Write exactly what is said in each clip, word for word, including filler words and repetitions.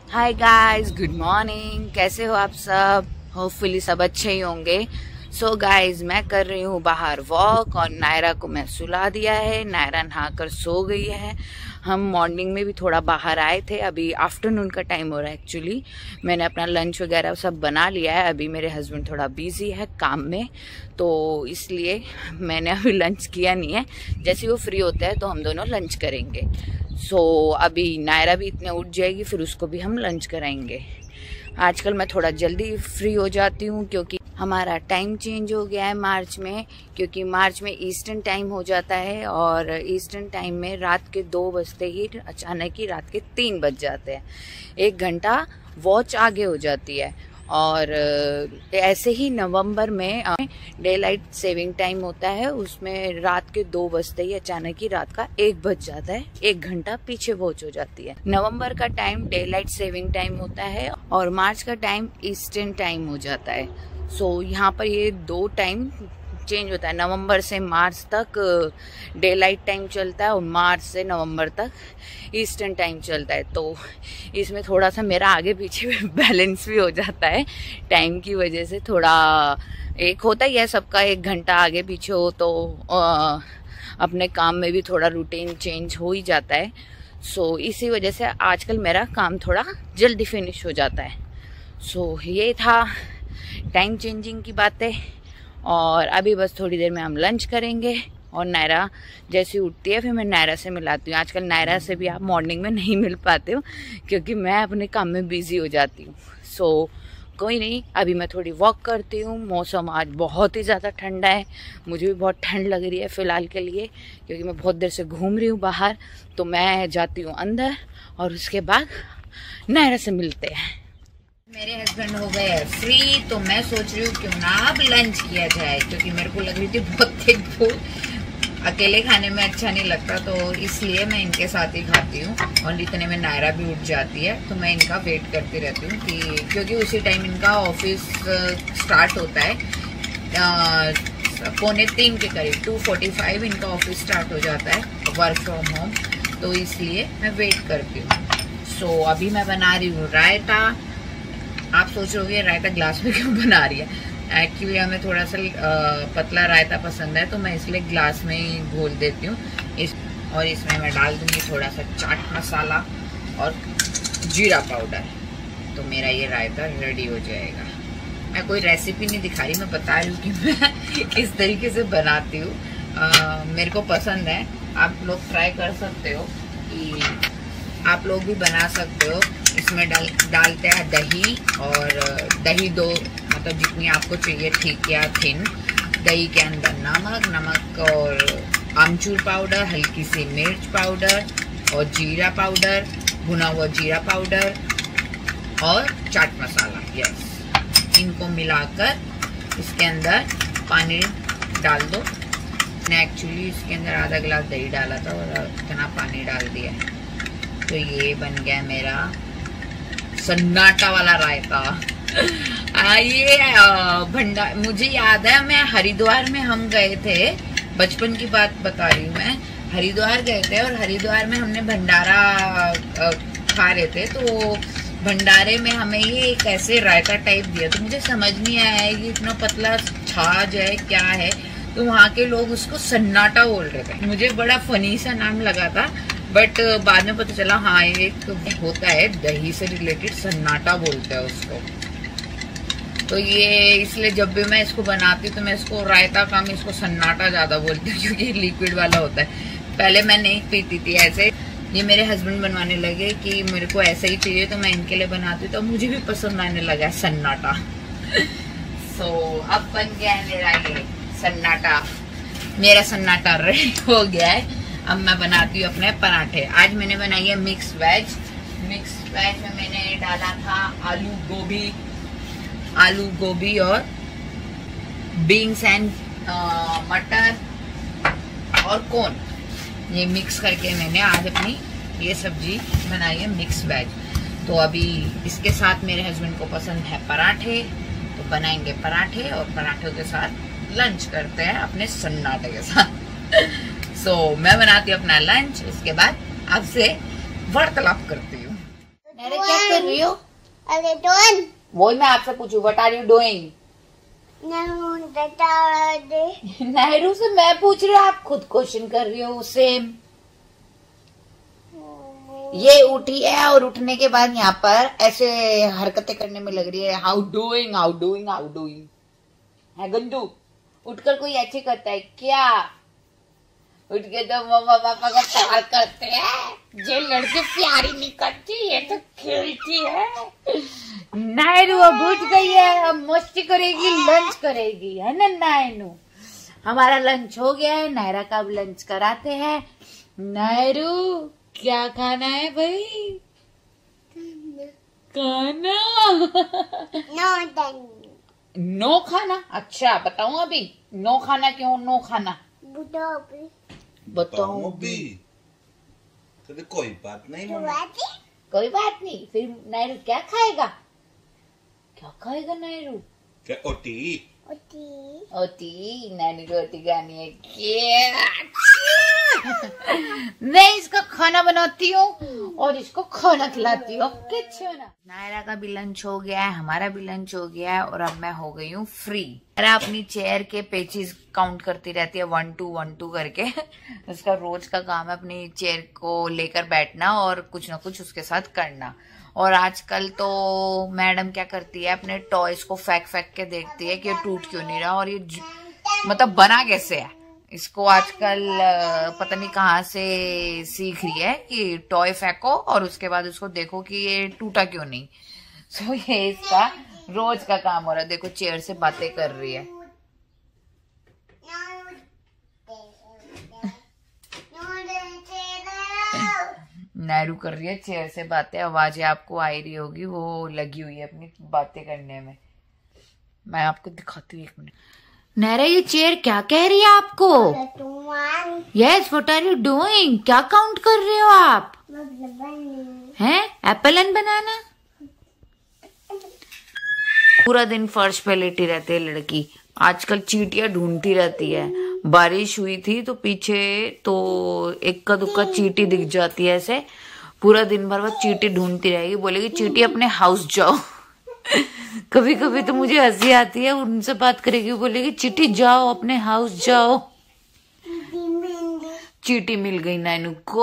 Hi guys, good morning. कैसे हो आप सब? होपफुली सब अच्छे ही होंगे। सो so गाइस, मैं कर रही हूँ बाहर वॉक और नायरा को मैं सुला दिया है। नायरा नहाकर सो गई है। हम मॉर्निंग में भी थोड़ा बाहर आए थे, अभी आफ्टरनून का टाइम हो रहा है। एक्चुअली मैंने अपना लंच वगैरह सब बना लिया है। अभी मेरे हस्बैंड थोड़ा बिजी है काम में, तो इसलिए मैंने अभी लंच किया नहीं है। जैसे वो फ्री होते हैं तो हम दोनों लंच करेंगे। सो so, अभी नायरा भी इतने उठ जाएगी, फिर उसको भी हम लंच कराएंगे। आजकल मैं थोड़ा जल्दी फ्री हो जाती हूँ क्योंकि हमारा टाइम चेंज हो गया है मार्च में, क्योंकि मार्च में ईस्टर्न टाइम हो जाता है और ईस्टर्न टाइम में रात के दो बजते ही अचानक ही रात के तीन बज जाते हैं। एक घंटा वॉच आगे हो जाती है। और ऐसे ही नवंबर में डे लाइट सेविंग टाइम होता है, उसमें रात के दो बजते ही अचानक ही रात का एक बज जाता है। एक घंटा पीछे वॉच हो जाती है। नवंबर का time daylight saving time होता है और मार्च का टाइम ईस्टर्न टाइम हो जाता है। सो so, यहाँ पर ये दो टाइम चेंज होता है। नवंबर से मार्च तक डे लाइट टाइम चलता है और मार्च से नवंबर तक ईस्टर्न टाइम चलता है। तो इसमें थोड़ा सा मेरा आगे पीछे बैलेंस भी हो जाता है टाइम की वजह से। थोड़ा एक होता ही है सबका, एक घंटा आगे पीछे हो तो आ, अपने काम में भी थोड़ा रूटीन चेंज हो ही जाता है। सो so, इसी वजह से आजकल मेरा काम थोड़ा जल्दी फिनिश हो जाता है। सो so, ये था टाइम चेंजिंग की बातें। और अभी बस थोड़ी देर में हम लंच करेंगे और नायरा जैसी उठती है फिर मैं नायरा से मिलाती हूँ। आजकल नायरा से भी आप मॉर्निंग में नहीं मिल पाते हो क्योंकि मैं अपने काम में बिजी हो जाती हूँ। सो कोई नहीं, अभी मैं थोड़ी वॉक करती हूँ। मौसम आज बहुत ही ज़्यादा ठंडा है, मुझे भी बहुत ठंड लग रही है फ़िलहाल के लिए, क्योंकि मैं बहुत देर से घूम रही हूँ बाहर। तो मैं जाती हूँ अंदर और उसके बाद नायरा से मिलते हैं। मेरे हस्बैंड हो गए फ्री, तो मैं सोच रही हूँ क्यों ना अब लंच किया जाए, क्योंकि मेरे को लग रही थी बहुत तेज भूख, अकेले खाने में अच्छा नहीं लगता, तो इसलिए मैं इनके साथ ही खाती हूँ। और इतने में नायरा भी उठ जाती है तो मैं इनका वेट करती रहती हूँ कि क्योंकि उसी टाइम इनका ऑफिस स्टार्ट होता है, पौने तीन के करीब टू फोर्टी फाइव इनका ऑफिस स्टार्ट हो जाता है वर्क फ्रॉम होम, तो इसलिए मैं वेट करती हूँ। सो so, अभी मैं बना रही हूँ रायता। आप सोच रहे होंगे रायता ग्लास में क्यों बना रही है। एक्चुअली हमें थोड़ा सा पतला रायता पसंद है तो मैं इसलिए ग्लास में ही घोल देती हूँ इस, और इसमें मैं डाल दूँगी थोड़ा सा चाट मसाला और जीरा पाउडर, तो मेरा ये रायता रेडी हो जाएगा। मैं कोई रेसिपी नहीं दिखा रही, मैं बता रही हूँ कि मैं किस तरीके से बनाती हूँ। मेरे को पसंद है, आप लोग ट्राई कर सकते हो कि आप लोग भी बना सकते हो। इसमें डाल डालते हैं दही, और दही दो मतलब जितनी आपको चाहिए ठीक या थिन। दही के अंदर नमक नमक और आमचूर पाउडर, हल्की सी मिर्च पाउडर और जीरा पाउडर, भुना हुआ जीरा पाउडर और चाट मसाला। यस, इनको मिलाकर इसके अंदर पानी डाल दो। मैंने एक्चुअली इसके अंदर आधा गिलास दही डाला था और इतना पानी डाल दिया, तो ये बन गया मेरा सन्नाटा वाला रायता। आ, ये भंडार, मुझे याद है मैं हरिद्वार में हम गए थे, बचपन की बात बता रही हूँ मैं। हरिद्वार गए थे और हरिद्वार में हमने भंडारा खा रहे थे, तो भंडारे में हमें ये एक ऐसे रायता टाइप दिया, तो मुझे समझ नहीं आया कि इतना पतला छाछ है क्या है, तो वहाँ के लोग उसको सन्नाटा बोल रहे थे। मुझे बड़ा फनी सा नाम लगा था, बट बाद में पता चला हाँ एक होता है दही से रिलेटेड, सन्नाटा बोलते हैं उसको। तो ये इसलिए जब भी मैं इसको बनाती हूँ तो मैं इसको रायता कम, इसको सन्नाटा ज़्यादा बोलती हूँ क्योंकि लिक्विड वाला होता है। पहले मैं नहीं पीती थी ऐसे, ये मेरे हस्बैंड बनवाने लगे कि मेरे को ऐसा ही चाहिए, तो मैं इनके लिए बनाती हूँ, तो मुझे भी पसंद आने लगा है सन्नाटा। सो so, अब बन गया है मेरा ये सन्नाटा। मेरा सन्नाटा रेडी हो गया है। अब मैं बनाती हूँ अपने पराठे। आज मैंने बनाई है मिक्स वेज। मिक्स वेज में मैंने डाला था आलू गोभी, आलू गोभी और बीन्स एंड मटर और कॉर्न, ये मिक्स करके मैंने आज अपनी ये सब्जी बनाई है मिक्स वेज। तो अभी इसके साथ मेरे हस्बैंड को पसंद है पराठे, तो बनाएंगे पराठे और पराठों के साथ लंच करते हैं अपने सन्नाटे के साथ। सो so, मैं बनाती हूँ अपना लंच, उसके बाद आपसे वार्तालाप करती हूँ। अरे क्या कर रही हो? अरे डोन वही मैं आपसे पूछू, what are you doing? Nehru से मैं पूछ रही हूँ, आप खुद क्वेश्चन कर रही हो। सेम। ये उठी है और उठने के बाद यहाँ पर ऐसे हरकतें करने में लग रही है। How doing, how doing, how doing है गंदू। उठकर कोई ऐसे करता है क्या? उठ के तो मम्मा पापा का प्यार करते हैं। ये लड़की प्यारी नहीं करती, ये तो खेलती है। नायरू अब उठ गई है, अब मस्ती करेगी, लंच करेगी, है ना नायरू? हमारा लंच हो गया है, नायरा का अब लंच कराते हैं। नायरू क्या खाना है भाई? खाना नो नो खाना? अच्छा बताऊं अभी नो खाना? क्यों नो खाना? बताऊं भी? तो कोई बात नहीं कोई बात नहीं। फिर नायरू क्या खाएगा? क्या खाएगा नायरू? क्या? ओटी ओटी ओटी नानी रोटी खानी है क्या? मैं इसका खाना बनाती हूँ और इसको खाना खिलाती हूँ। कितना नायरा का भी लंच हो गया है, हमारा भी लंच हो गया है और अब मैं हो गई हूँ फ्री। नायरा अपनी चेयर के पेचेस काउंट करती रहती है, वन टू वन टू करके। उसका रोज का काम है अपनी चेयर को लेकर बैठना और कुछ ना कुछ उसके साथ करना। और आजकल तो मैडम क्या करती है, अपने टॉयज को फेंक फेंक के देखती है कि ये टूट क्यों नहीं रहा और ये मतलब बना कैसे है। इसको आजकल पता नहीं कहाँ से सीख रही है कि टॉय फेंको और उसके बाद उसको देखो कि ये टूटा क्यों नहीं। सो ये इसका रोज का काम हो रहा है। देखो चेयर से बातें कर रही है। नायरू कर रही है चेयर से बातें। आवाजें आपको आ रही होगी, वो लगी हुई है अपनी बातें करने में। मैं आपको दिखाती हूँ एक मिनट। नायरा ये चेयर क्या कह रही है आपको? Yes, what are you doing? क्या काउंट कर रहे हो आप? हैं एप्पल एंड बनाना? पूरा दिन फर्श पे लेटी रहती है लड़की। आजकल चींटियां ढूंढती रहती है। बारिश हुई थी तो पीछे तो इक्का दुक्का चींटी दिख जाती है ऐसे। पूरा दिन भर वो चींटी ढूंढती रहेगी, बोलेगी चींटी अपने हाउस जाओ। कभी कभी तो मुझे हंसी आती है, उनसे बात करेगी, बोलेगी चींटी जाओ अपने हाउस जाओ। चींटी मिल गई नानू को।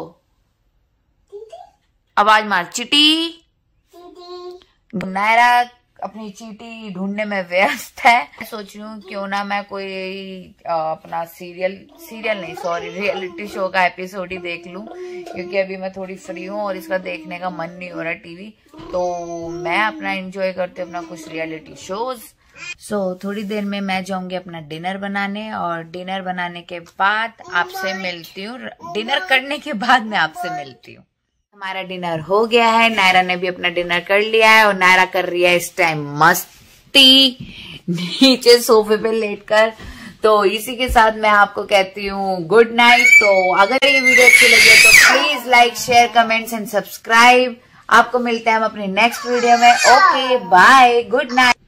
आवाज मार चींटी। नायरा अपनी चींटी ढूंढने में व्यस्त है। सोच रही हूँ क्यों ना मैं कोई आ, अपना सीरियल सीरियल नहीं सॉरी रियलिटी शो का एपिसोड ही देख लूं, क्योंकि अभी मैं थोड़ी फ्री हूँ और इसका देखने का मन नहीं हो रहा टीवी। तो मैं अपना एंजॉय करती हूँ अपना कुछ रियलिटी शोज। सो so, थोड़ी देर में मैं जाऊंगी अपना डिनर बनाने और डिनर बनाने के बाद आपसे मिलती हूँ। डिनर करने के बाद मैं आपसे मिलती हूँ। हमारा डिनर हो गया है, नायरा ने भी अपना डिनर कर लिया है और नायरा कर रही है इस टाइम मस्ती नीचे सोफे पे लेटकर। तो इसी के साथ मैं आपको कहती हूँ गुड नाइट। तो अगर ये वीडियो अच्छी लगे तो please like share comments and subscribe. आपको मिलते हैं हम अपनी नेक्स्ट वीडियो में। Okay bye, good night.